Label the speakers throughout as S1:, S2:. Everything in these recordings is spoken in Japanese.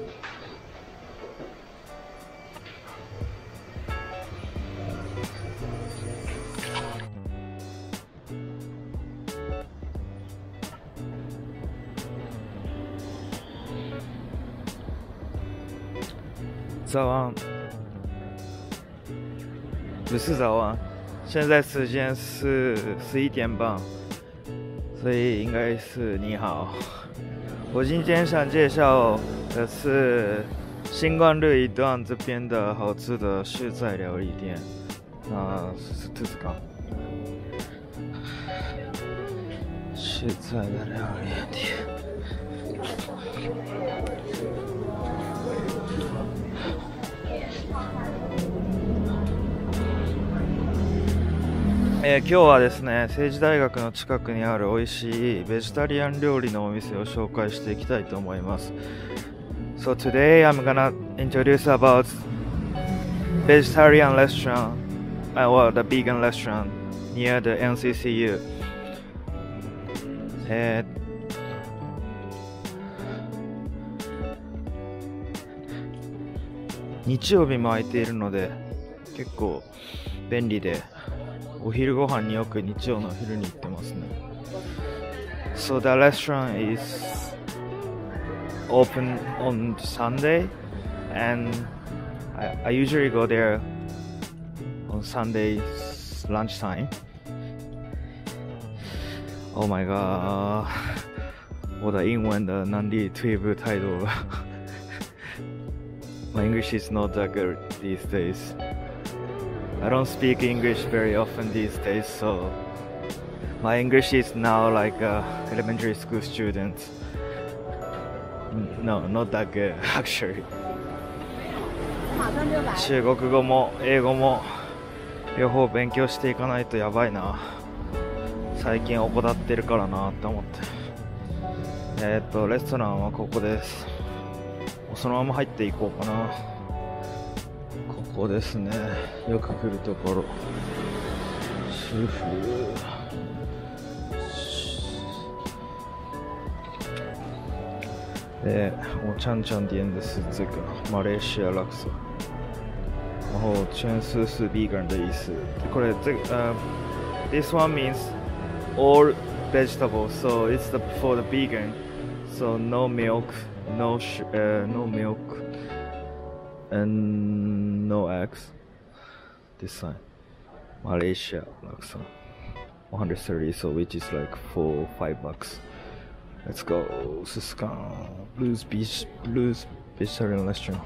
S1: 早安，不是早安，现在时间是11点半，所以应该是你好。我今天想介绍的是新冠路一段这边的好吃的粤菜料理店，那是兔子港粤菜的料理店。今日はですね、政治大学の近くにある美味しいベジタリアン料理のお店を紹介していきたいと思います。So today I'm gonna introduce about vegetarian restaurant or the vegan restaurant near the NCCU. 日曜日も空いているので結構便利で、お昼ご飯によく日曜の昼に行ってますね。So the restaurant is open on Sunday, and I usually go there on Sundays lunchtime. Oh my god， 我的英文的能力退步太多了。My English is not that good these days. I don't speak English very often these days, so my English is now like a elementary school student. No, not that good actually. 中国語も英語も両方勉強していかないとやばいな。最近怠ってるからなって思って。レストランはここです。そのまま入っていこうかな。ここですね。よく来るところ。主婦。我常常点的是这个马来西亚laksa，然后全是 vegan 的意思。これthis one means all vegetables, so it's for the vegan, so no milk, no milk, and no eggs. This sign, Malaysia laksa, 130, so which is like $5. Let's go, Suskan Blues Vegetarian Restaurant.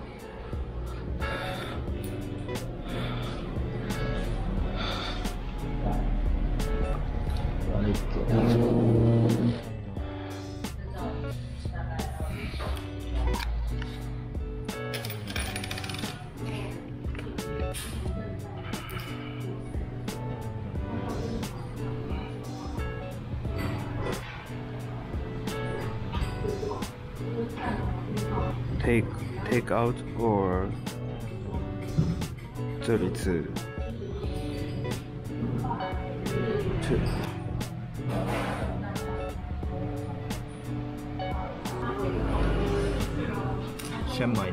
S1: Take out or 这里是先买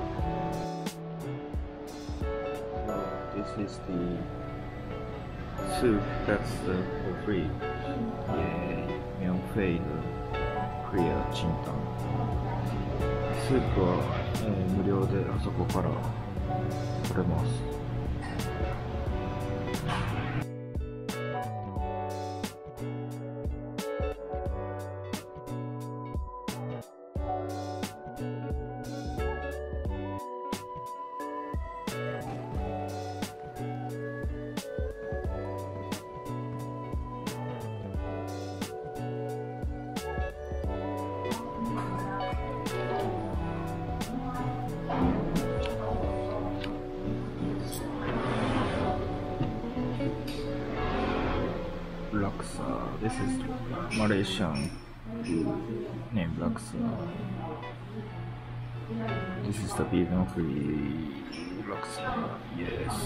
S1: 单。This is the soup that's for free. 免费的 clear 清湯。スープは、無料であそこから取れます。Laksa. This is Malaysian food named Laksa. This is the vegan free Laksa. Yes.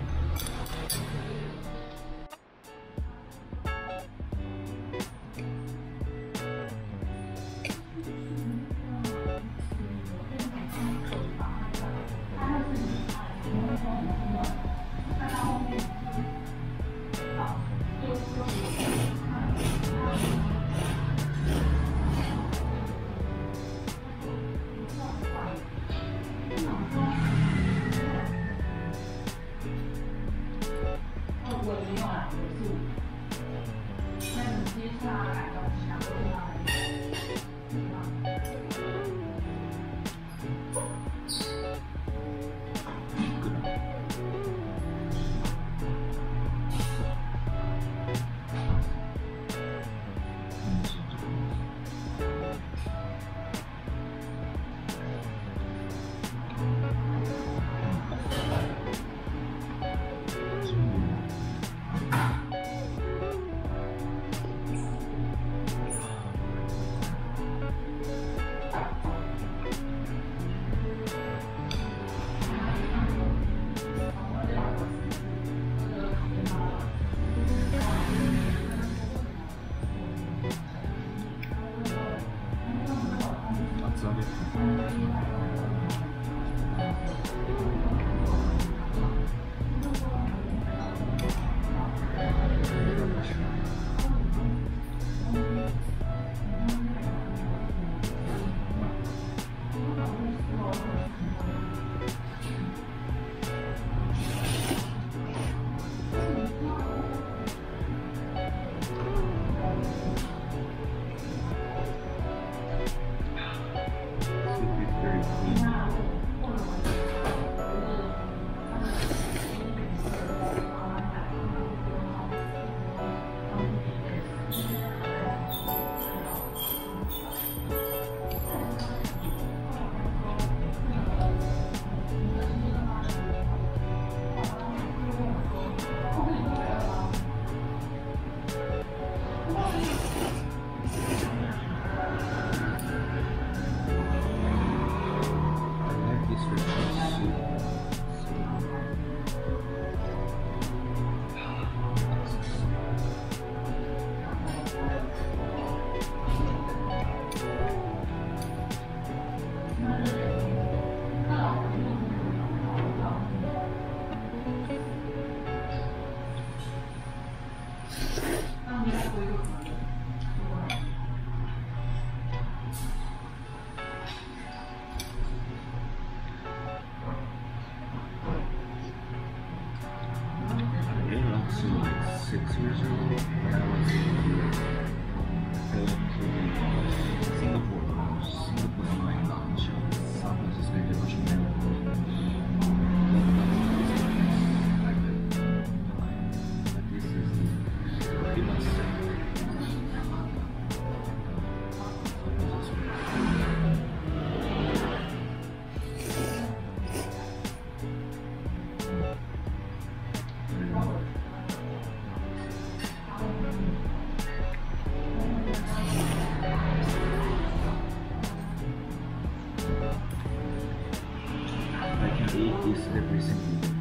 S1: Is every single day.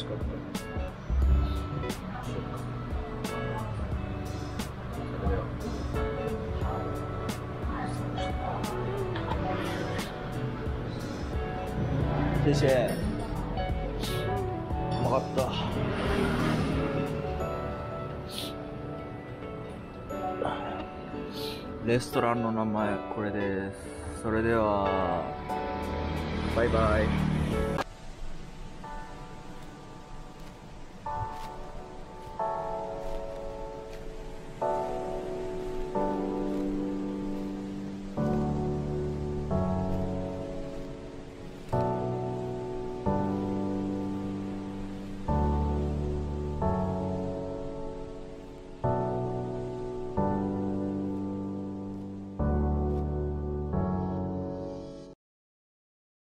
S1: しかった。谢谢。うまかった。レストランの名前これです。それではバイバイ。